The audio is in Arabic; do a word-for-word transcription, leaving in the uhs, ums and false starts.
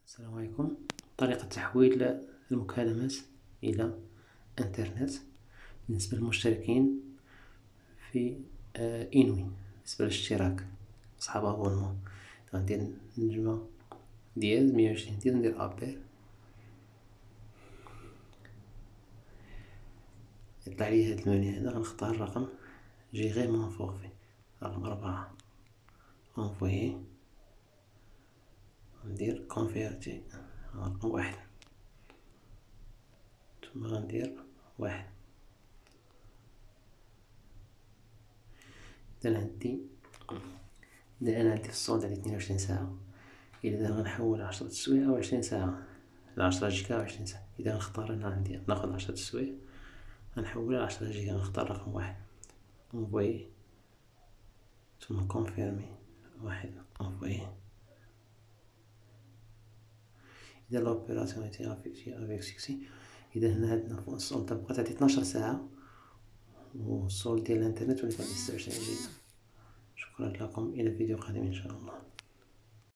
السلام عليكم. طريقة تحويل المكالمات إلى انترنت بالنسبة للمشتركين في إنوي. بالنسبة للاشتراك أصحاب أبونمون غندير نجمة دياز مية وعشرين دياز، ندير أبير، يطلع لي هاد المنيو هنا. غنختار الرقم جي غير مون فورفي، رقم ربعة، انفويي، ندير كونفيرتي رقم واحد، ثم غندير واحد. إذا عندي إذا أنا عندي الصولد على اثنين وعشرين ساعة، إذا غنحول عشرة تسوايع أو عشرين ساعة، عشرة جيجا أو عشرين ساعة. إذا غنختار أنا عندي ناخد عشرة تسوايع، غنحولها لعشرة جيجا، غنختار رقم واحد، انفويي، ثم كونفيرمي واحد، انفويي. إذا لوبيراسيون ايتي افيكتي افيك سكسي، إذا هنا عندنا فوق السولد بقات عندي اثناش ساعة، والسولد ديال الانترنت ولات عندي ستة وعشرين جيجا. شكرا لكم، إلى فيديو قادم إن شاء الله.